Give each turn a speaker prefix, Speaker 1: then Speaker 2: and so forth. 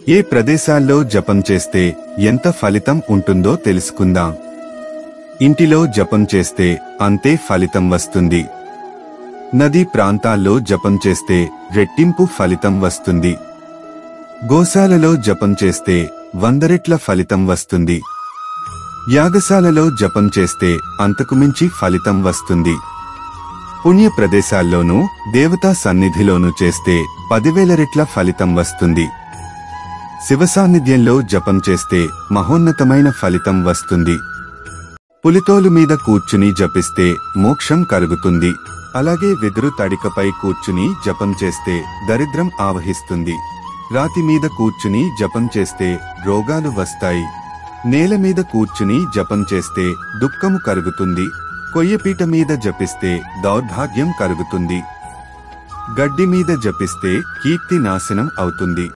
Speaker 1: ఏ ప్రదేశాల్లో జపం చేస్తే ఎంత ఫలితం ఉంటుందో తెలుసుకుందాం. ఇంటిలో జపం చేస్తే అంతే ఫలితం వస్తుంది. నదీ ప్రాంతాల్లో జపం చేస్తే రెట్టింపు ఫలితం వస్తుంది. గోశాలలో జపం చేస్తే 100 రెట్ల ఫలితం వస్తుంది. యాగశాలలో జపం చేస్తే అంతకుమించి ఫలితం వస్తుంది. పుణ్య ప్రదేశాల్లోనూ దేవతా సన్నిధిలోనూ చేస్తే 10,000 రెట్ల ఫలితం వస్తుంది. శివ సాన్నిధ్యంలో జపం చేస్తే మహోన్నతమైన ఫలితం వస్తుంది. పులితోలు మీద కూర్చుని జపిస్తే మోక్షం కలుగుతుంది. అలాగే వెదురు తడికపై కూర్చుని జపం చేస్తే దరిద్రం ఆవహిస్తుంది. రాతి మీద కూర్చుని జపం చేస్తే రోగాలు వస్తాయి. నేల మీద కూర్చుని జపం చేస్తే దుఃఖము కలుగుతుంది. కొయ్యపీట మీద జపిస్తే దౌర్భాగ్యం కలుగుతుంది. గడ్డి మీద జపిస్తే కీర్తి నాశనం అవుతుంది.